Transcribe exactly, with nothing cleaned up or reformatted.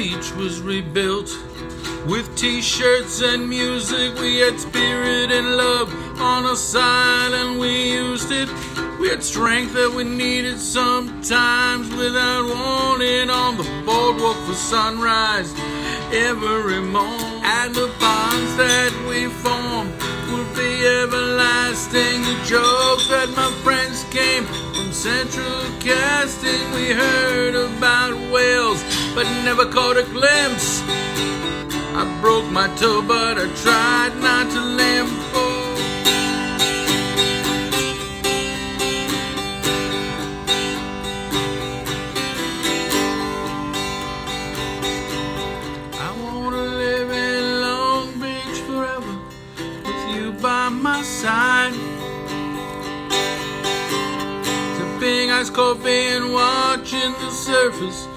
beach was rebuilt with t-shirts and music. We had spirit and love on our side and we used it. We had strength that we needed sometimes without wanting, on the boardwalk for sunrise every morning. And the bonds that we formed would be everlasting. The jokes that my friends came from Central Casting. We heard about whales but never caught a glimpse. I broke my toe but I tried not to limp. Oh. I wanna live in Long Beach forever with you by my side, sipping iced coffee and watching the surface